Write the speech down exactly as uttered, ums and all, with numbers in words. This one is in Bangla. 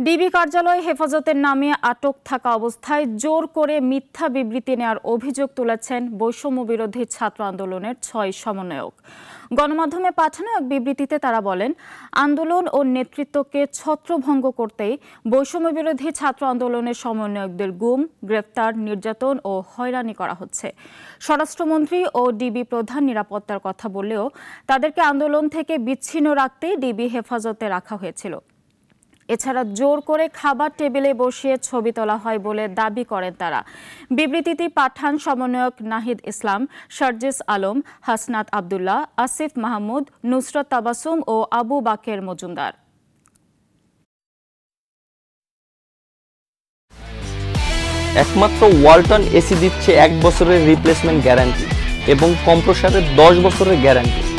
ডিবি কার্যালয় হেফাজতের নামে আটক থাকা অবস্থায় জোর করে মিথ্যা বিবৃতি নেওয়ার অভিযোগ তুলেছেন বৈষম্য বিরোধী ছাত্র আন্দোলনের ছয় সমন্বয়ক। গণমাধ্যমে পাঠানো এক বিবৃতিতে তারা বলেন, আন্দোলন ও নেতৃত্বকে ছত্রভঙ্গ করতেই বৈষম্য বিরোধী ছাত্র আন্দোলনের সমন্বয়কদের গুম, গ্রেফতার, নির্যাতন ও হয়রানি করা হচ্ছে। স্বরাষ্ট্রমন্ত্রী ও ডিবি প্রধান নিরাপত্তার কথা বললেও তাদেরকে আন্দোলন থেকে বিচ্ছিন্ন রাখতেই ডিবি হেফাজতে রাখা হয়েছিল। এছাড়া জোর করে খাবার টেবিলে বসিয়ে ছবি তোলা হয় বলে দাবি করেন তারা। বিবৃতিটি পাঠান সমন্বয়ক নাহিদ ইসলাম, শারজিস আলম, হাসনাত আবদুল্লাহ, আসিফ মাহমুদ, নুসরত তাবাসুম ও আবু বাকের মজুমদার। একমাত্র ওয়ালটন এসি দিচ্ছে এক বছরের রিপ্লেসমেন্ট গ্যারান্টি এবং কম্প্রেসারের দশ বছরের গ্যারান্টি।